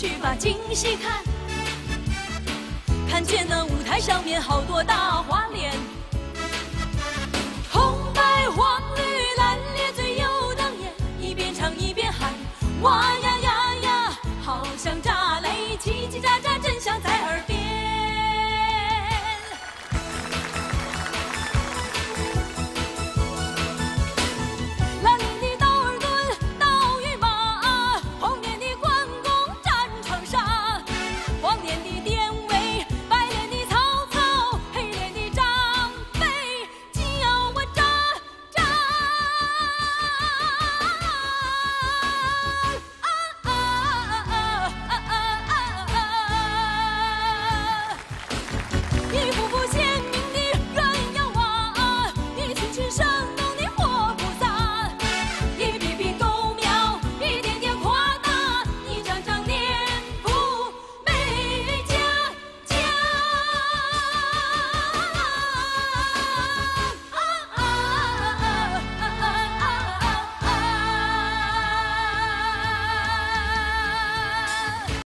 去把京戏看，看见那舞台上面好多大花脸，红白黄绿蓝咧最有当眼，一边唱一边喊。